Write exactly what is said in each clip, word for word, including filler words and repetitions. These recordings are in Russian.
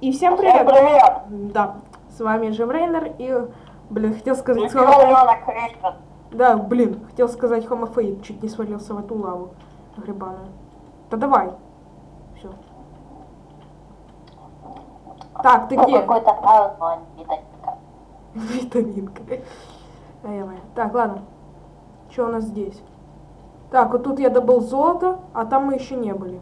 И всем привет! Всем привет! Да, с вами Жеврейнер и, блин, хотел сказать... Хомо... Да, блин, хотел сказать хомофейд, чуть не свалился в эту лаву грибаную. Да давай. Все. Так, ты где? Какой-то празднование, витаминка. Витаминка. Ай-яй. Так, ладно. Что у нас здесь? Так, вот тут я добыл золото, а там мы еще не были.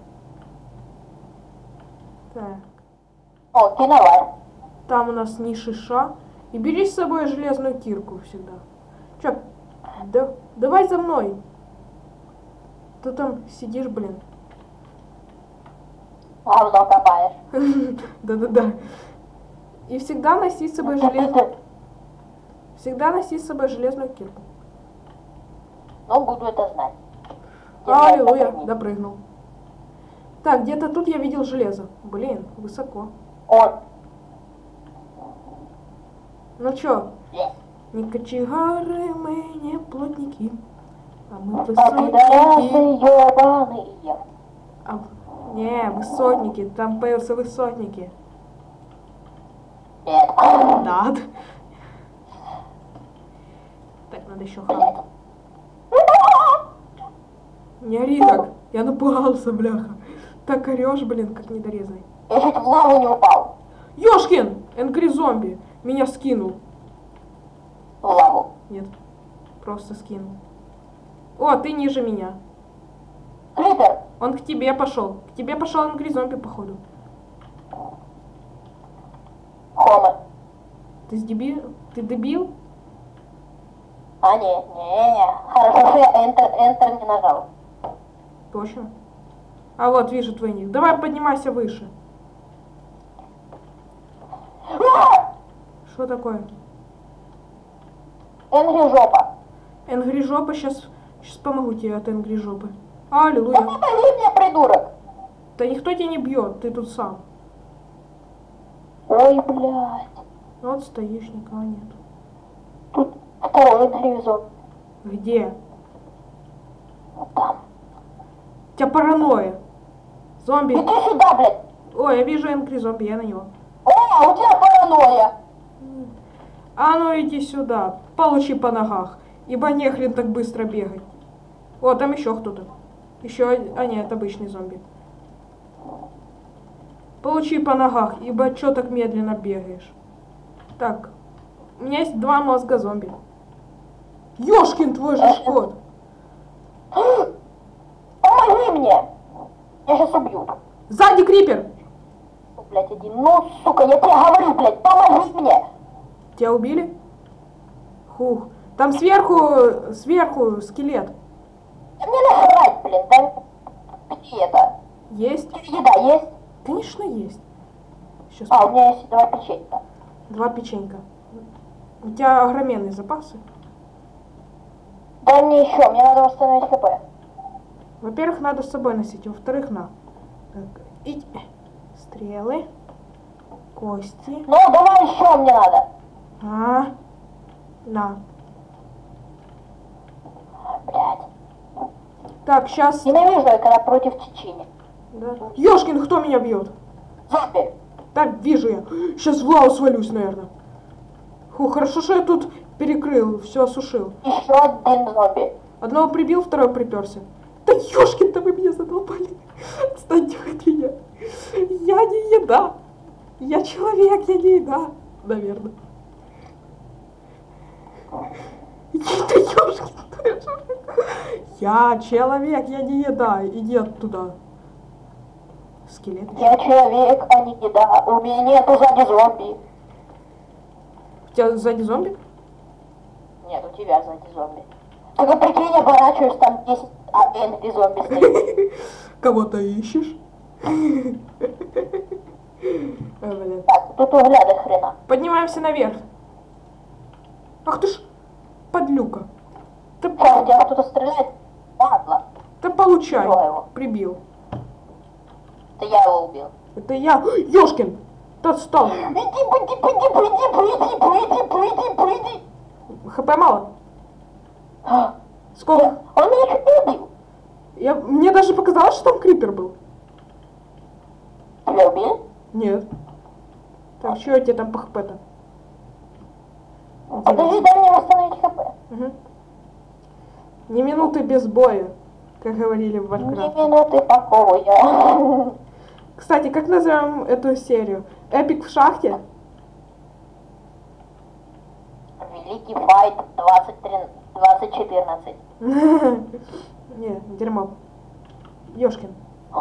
Так. О, киновар. Там у нас ни шиша. И бери с собой железную кирку всегда. Чё? Да, давай за мной. Ты там сидишь, блин. Говно копаешь. Да-да-да. И всегда носи с собой железную... Всегда носи с собой железную кирку. Ну, буду это знать. Аллилуйя, допрыгнул. Так, где-то тут я видел железо. Блин, высоко. Он. Ну чё? Есть. Не кочегары, мы не плотники. А мы А пидорасы высотники. ёбаные. А, не, высотники. Там появятся высотники. Нет. Да. Так, надо еще хавать. Не ори так. Я напугался, бляха. Так орешь, блин, как недорезанный. Я чуть в лаву не упал. Ёшкин! Энгри зомби. Меня скинул. В лаву. Нет. Просто скинул. О, ты ниже меня. Крипер. Он к тебе пошел. К тебе пошел Энгри зомби, походу. Хомо. Ты с дебил? Ты дебил? А, не, не, не. Хорошо, что я Enter, Enter не нажал. Точно. А вот, вижу твой ник. Давай поднимайся выше. Что такое? Энгри жопа. Энгри жопа, сейчас, сейчас помогу тебе от Энгри жопы. Аллилуйя. Да помоги мне, придурок. Да никто тебя не бьет, ты тут сам. Ой, блядь. Вот стоишь, никого нет. Тут второй Энгри зомби. Где? Там. У тебя паранойя. Зомби. Иди сюда, блядь. Ой, я вижу Энгри зомби, я на него. О, у тебя паранойя. А ну иди сюда, получи по ногах. Ибо нехрен так быстро бегать. О, там еще кто-то. Еще один. А нет, обычный зомби. Получи по ногах, ибо че так медленно бегаешь? Так, у меня есть два мозга зомби. Ёшкин твой же шкот. Помоги мне. Я сейчас убью. Сзади крипер. О, блядь, один. Ну, сука, я тебе говорю, блядь, помоги мне. Тебя убили? Хух. Там сверху, сверху скелет. Да мне насрать, блин, да где это? Есть? Еда есть? Конечно, есть. Сейчас. А, у меня есть два печенька. Два печенька. У тебя огроменные запасы. Дай мне еще, мне надо восстановить хп. Во-первых, надо с собой носить. Во-вторых, на. Так, и... Стрелы. Кости. Ну, давай еще мне надо. А. На. Блядь. Так, сейчас... Ненавижу я, когда против Чечни. Да. Ёшкин, кто меня бьет? Зомби. Так, вижу я. Сейчас в лаву свалюсь, наверное. Фу, хорошо, что я тут перекрыл, все осушил. Еще один зомби. Одного прибил, второй приперся. Да ёшкин-то вы меня задолбали. Отстаньте от меня. Я не еда. Я человек, я не еда. Наверное. Да ёшкин. Я человек, я не еда. Иди оттуда. Скелет. Я человек, а не еда. У меня нету сзади зомби. У тебя сзади зомби? Нет, у тебя сзади зомби. Только прикинь, оборачиваешь, там десять Энгри зомби стоит. Кого-то ищешь? Так, тут угля до хрена. Поднимаемся наверх. Ах ты ж, подлюка. Ты, Сейчас, где кто-то стреляет? Ладно. ты получай. Кто его? Прибил. Это я его убил. Это я. Ёшкин. Ты отстал. Иди, пойди, пойди, пойди, пойди, пойди, пойди, пойди. ХП мало. А, Сколько? Он меня чуть не убил. Я, мне даже показалось, что там крипер был. Тебя убили? Нет. Так, что я тебе там по хп-то? Подожди, дай мне восстановить хп. Угу. Не минуты без боя, как говорили в Не Warcraft. минуты покоя. Кстати, как назовем эту серию? Эпик в шахте? Великий файт двадцать четырнадцать. Не, дерьмо. Ёшкин.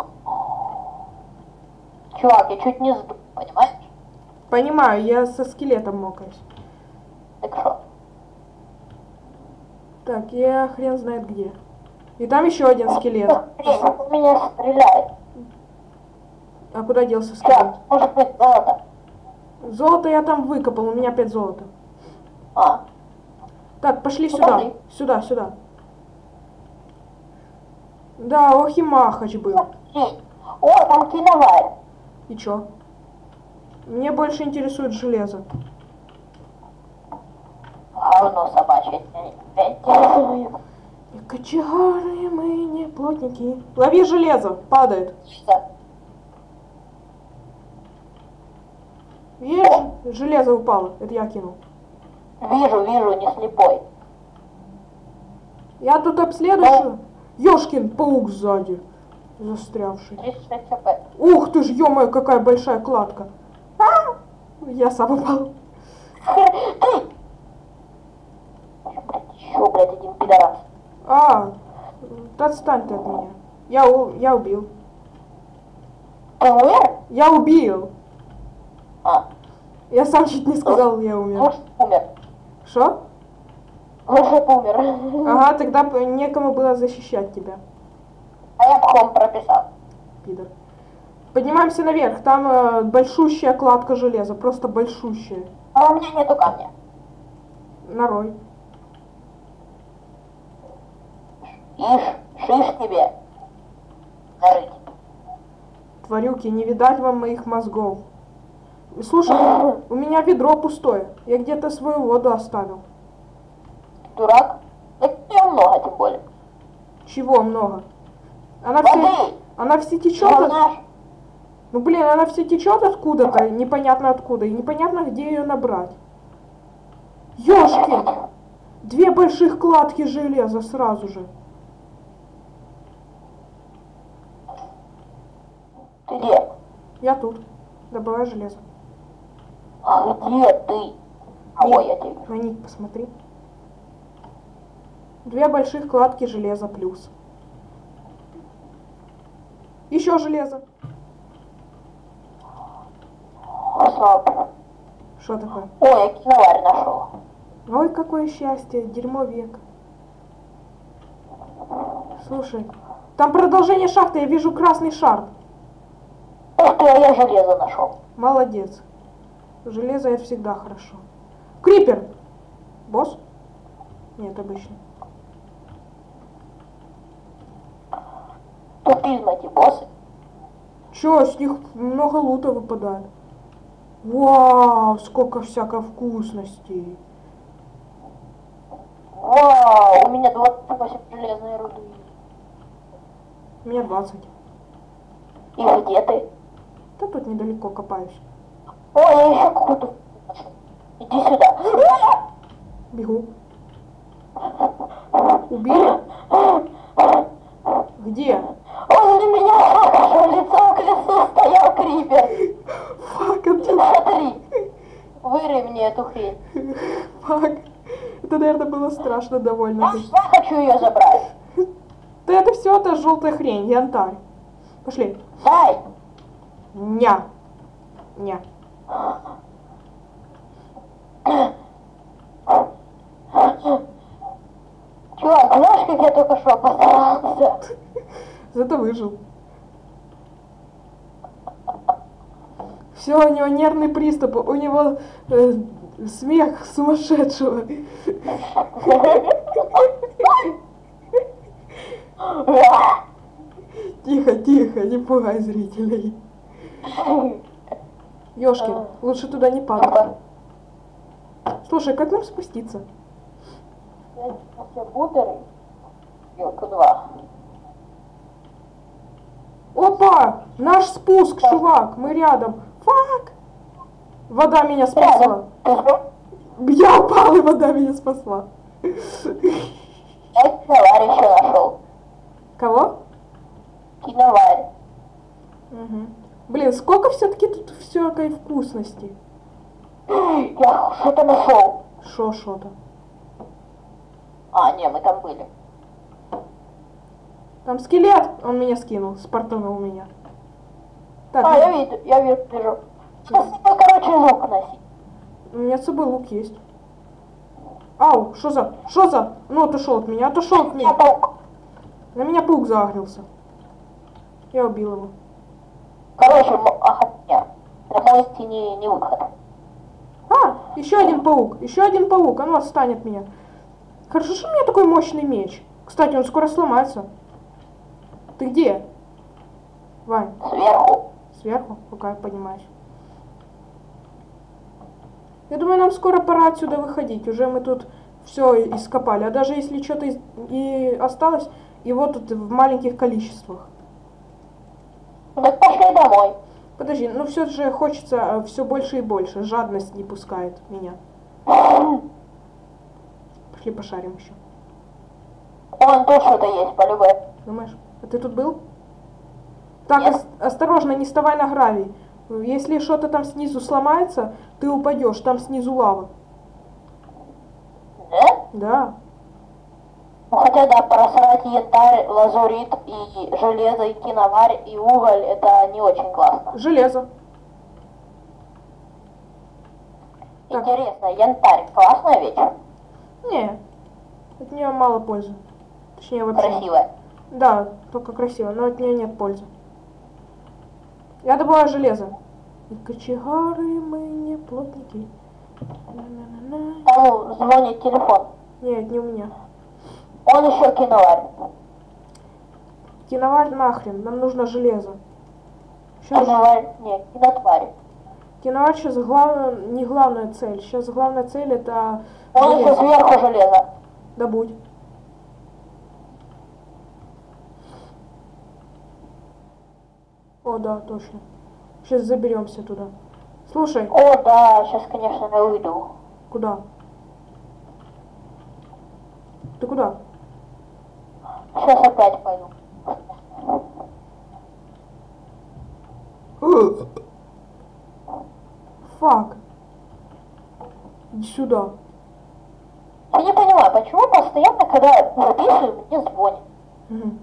Чувак, я чуть не сдох, понимаешь? Понимаю, я со скелетом мокаюсь. Так что? Так, я хрен знает где. И там еще один скелет. Блин, он в меня стреляет. А куда делся скелет? Сейчас, может быть, золото. Золото я там выкопал, у меня пять золота. А, Так, пошли Куда сюда. ты? Сюда, сюда. Да, ох и махач был. блин. О, там киноварь. И чё? Мне больше интересует железо. Говно собачье. Тебя интересует. И кочегары мы не плотники. Лови железо, падает. Видишь, железо упало. Это я кинул. Вижу, вижу, не слепой. Я тут обследую. Ёшкин паук сзади. Застрявший. тридцать шесть хп. Ух ты ж, ё-моё, какая большая кладка. А! Я сам упал. Ты! Еще, блядь, один пидорас. А, да отстань ты от меня. Я, у- я убил. Ты умер? Я убил. А, Я сам чуть не сказал, я умер. лучше умер. Что? Лучше умер. Ага, тогда п- некому было защищать тебя, А я пхом прописал. пидор. Поднимаемся наверх, там э, большущая кладка железа, просто большущая. А у меня нету камня. Нарой. Ишь, шиш тебе. Нарыть. Тварюки, не видать вам моих мозгов. Слушай, у меня ведро пустое. Я где-то свою воду оставил. Дурак. Так тебе много, тем более. Чего много? Она все, Воды! она все течет. Ну, от- знаешь, Ну блин, она все течет откуда-то, непонятно откуда, и непонятно где ее набрать. Ёшкин! Две больших кладки железа сразу же. ты где? Я тут. Добываю железо. А где ты? А, ой, я тебе. На них посмотри. Две больших кладки железа плюс. Еще железо. Слабо. Что такое? Ой, я киноварь нашел. Ой, какое счастье, дерьмо век. Слушай, там продолжение шахты, я вижу красный шар. Ух ты, а я железо нашел. Молодец. Железо это всегда хорошо. Крипер! Босс? Нет, обычный. Тупизм эти боссы. Чё, с них много лута выпадает. Вау, сколько всякой вкусностей. Вау, у меня двадцать восемь железной руды. У меня двадцать. И где ты? Да тут недалеко копаюсь. Ой, я еще какую-то нашел. Иди сюда. Бегу. Убили? Где? Он на меня шаг, лицом к лицу стоял крипер. Фак, это... Смотри. Вырой мне эту хрень. Фак. Это, наверное, было страшно довольно. Я хочу ее забрать. Да это все это желтая хрень, янтарь. Пошли. Дай. Ня. Ня. Чувак, знаешь, как я только что постарался? Зато выжил. Все, у него нервный приступ, у него э, смех сумасшедшего. Тихо, тихо, не пугай зрителей. Ёшкин, лучше туда не падай. Слушай, как нам спуститься? Все бутеры. Йоку два. Опа! Наш спуск, чувак, мы рядом. Фак! Вода меня спасла. Рядом. Ты что? Я упал, и вода меня спасла. Я киноварь еще нашел. Кого? Киноварь. Угу. Блин, сколько все-таки тут всякой вкусности. Я что-то нашел. Шо, шо-то. А, не, мы там были. Там скелет, он меня скинул, спартанул меня. Так, А, я вижу, я вижу, вижу. Сейчас тебе, короче, лук носить. у меня с собой лук есть. Ау, что за, что за? Ну, отошел от меня, отошел от Я меня. паук. На меня паук загрелся. Я убил его. Короче, ага, нет. На мосте не, не выход. А, еще один паук, еще один паук, а ну отстань от меня. Хорошо, что у меня такой мощный меч. Кстати, он скоро сломается. Ты где? Вань, Сверху. сверху, пока я поднимаюсь. Я думаю, нам скоро пора отсюда выходить. Уже мы тут все ископали. А даже если что-то и осталось, его тут в маленьких количествах. Так пошли домой. Подожди, ну все же хочется все больше и больше. Жадность не пускает меня. Пошли пошарим еще. Вон тут что-то есть, по-любому. Думаешь? А ты тут был? Так, Нет. ос- осторожно, не вставай на гравий. Если что-то там снизу сломается, ты упадешь, там снизу лава. Да? Да. Ну хотя да, просрать янтарь, лазурит и железо, и киноварь, и уголь, это не очень классно. Железо. Так. Интересно, янтарь классная вещь? Не. От нее мало пользы. Точнее, вообще. Красивая. Да, только красиво, но от нее нет пользы. Я добываю железо. И кочегары мы не плотники. На-на-на-на. Там звонит телефон. Нет, не у меня. Он еще киноварь. Киноварь нахрен, нам нужно железо. Сейчас Киноварь, не, кинотварь. киноварь сейчас глав... не главная цель. Сейчас главная цель это Он еще железо. сверху железо. Добудь. О, да, точно. Сейчас заберемся туда. Слушай, О, да, сейчас, конечно, я уйду. куда? Ты куда? Сейчас опять пойду. Фак. Иди сюда. Я не понимаю, почему постоянно, когда записываю, мне звонит. Мгм.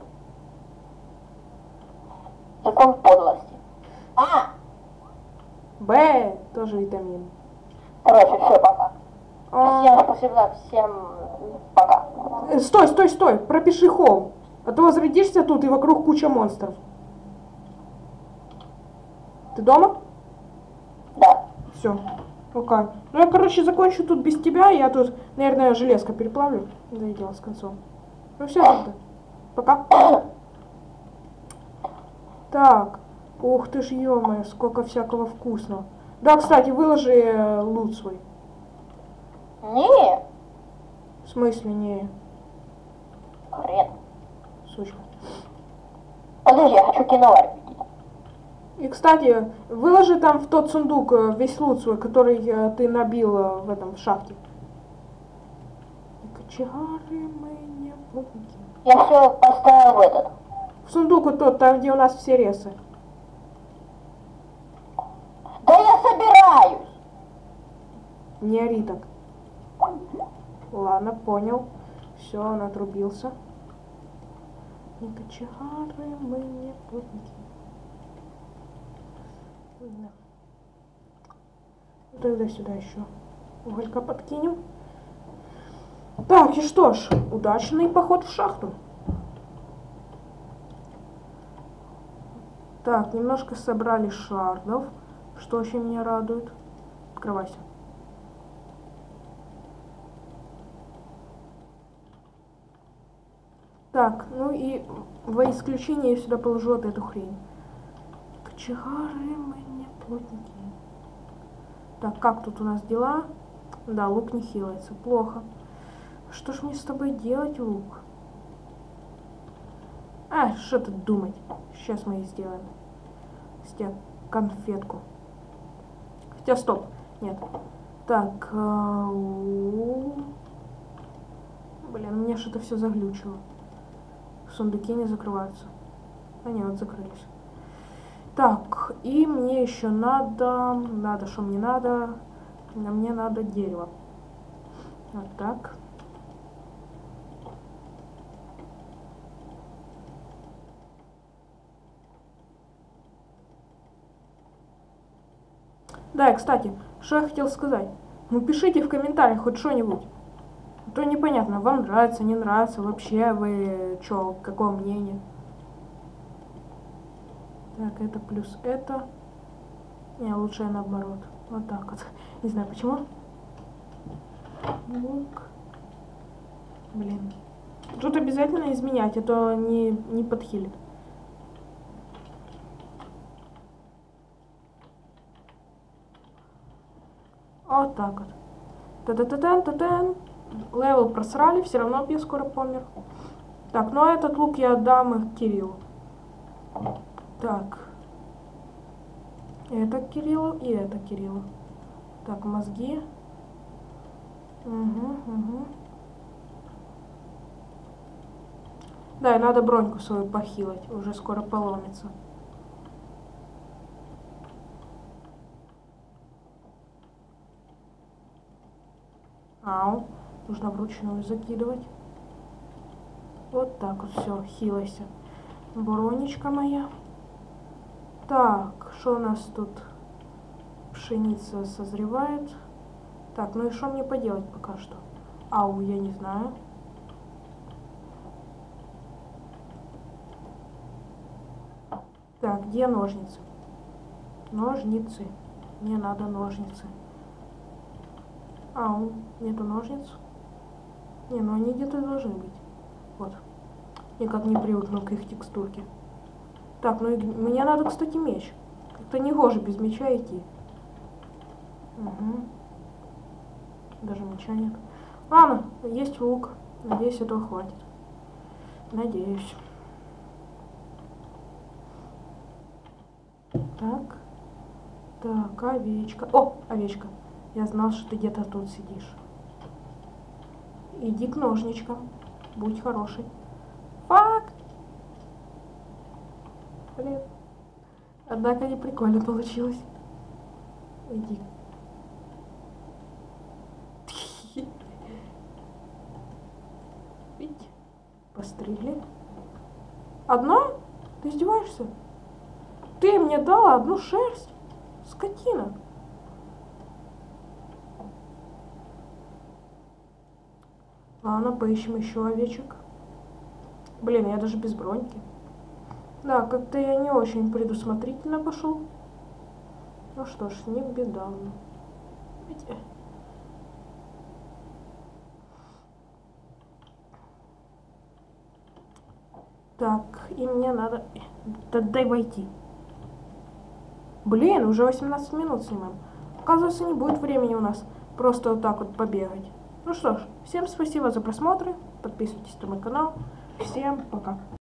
Закон подлости. А! Б, тоже витамин. Короче, все, пока. А, Всем спасибо, всем пока. э, Стой, стой, стой, пропиши холм. А то возродишься тут и вокруг куча монстров. Ты дома? Да. Все. Пока. Ну я, короче, закончу тут без тебя. Я тут, наверное, железко переплавлю. Да и дело с концом. Ну все тогда. Пока. Так. Ух ты ж, ё-моё, сколько всякого вкусного. Да, кстати, выложи э, лут свой. Не, В смысле, не, хрен. сучка. Подожди, я хочу киноварь видеть. И, кстати, выложи там в тот сундук э, весь лут свой, который э, ты набил э, в этом, в шахте. И кочегары мы не плотники. Я все поставил в этот. В сундук вот тот, там, где у нас все ресы. Да я собираюсь. Не ори так. Ладно, понял. Все, он отрубился. Не кочегары мы не плотники. Ладно. Ну, тогда сюда еще уголька подкинем. Так, и что ж, удачный поход в шахту. Так, немножко собрали шардов, что очень меня радует. Открывайся. Так, ну и во исключение я сюда положу вот эту хрень. Кочегары мы не плотники. Так, как тут у нас дела? Да, лук не хилается, плохо. Что ж мне с тобой делать, лук? А, что тут думать? Сейчас мы и сделаем. С тебя конфетку. Хотя, стоп. Нет. Так. Э, блин, мне что-то все заглючило. Сундуки не закрываются. А нет, вот закрылись. Так, и мне еще надо... Надо, что мне надо? Мне надо дерево. Вот так. Да, и, кстати, что я хотел сказать. Ну, пишите в комментариях хоть что-нибудь. А то непонятно, вам нравится, не нравится, вообще вы что, какое мнение. Так, это плюс это. Не, лучше наоборот. Вот так вот. Не знаю почему. Лук. Блин. Тут обязательно изменять, а то не, не подхилит. Вот так вот. Та-та-та-тан-та-тан. Левел просрали, все равно я скоро помер. Так, ну а этот лук я отдам их Кириллу. Так. Это Кириллу и это Кириллу. Так, мозги. Угу, угу. Да, и надо броньку свою похилить. Уже скоро поломится. Ау. Нужно вручную закидывать. Вот так вот все, хилайся. Бронечка моя. Так, что у нас тут? Пшеница созревает. Так, ну и что мне поделать пока что? Ау, я не знаю. Так, где ножницы? Ножницы. Мне надо ножницы. Ау, нету ножниц. Не, ну они где-то должны быть. Вот. Никак не привыкну к их текстурке. Так, ну и мне надо, кстати, меч. Как-то не гоже без меча идти. Угу. Даже меча нет. Ладно, есть лук. Надеюсь, этого хватит. Надеюсь. Так. Так, овечка. О, овечка. Я знал, что ты где-то тут сидишь. Иди к ножничкам. Будь хороший. Фак! Блин. Однако не прикольно получилось. Иди. Видите? Постригли. Одна? Ты издеваешься? Ты мне дала одну шерсть? Скотина. Ладно, поищем еще овечек. Блин, я даже без броньки. Да, как-то я не очень предусмотрительно пошел. Ну что ж, не беда. Видите? Так, и мне надо... Да дай войти. Блин, уже восемнадцать минут снимаем. Оказывается, не будет времени у нас просто вот так вот побегать. Ну что ж, всем спасибо за просмотр. Подписывайтесь на мой канал. Всем пока.